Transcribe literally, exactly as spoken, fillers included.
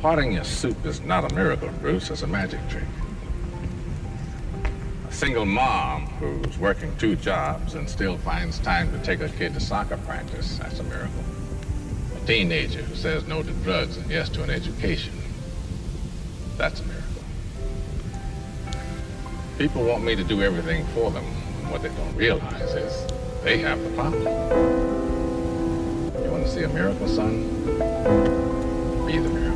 Parting your suit is not a miracle, Bruce. It's a magic trick. A single mom who's working two jobs and still finds time to take her kid to soccer practice, that's a miracle. A teenager who says no to drugs and yes to an education, that's a miracle. People want me to do everything for them, and what they don't realize is they have the problem. You want to see a miracle, son? Be the miracle.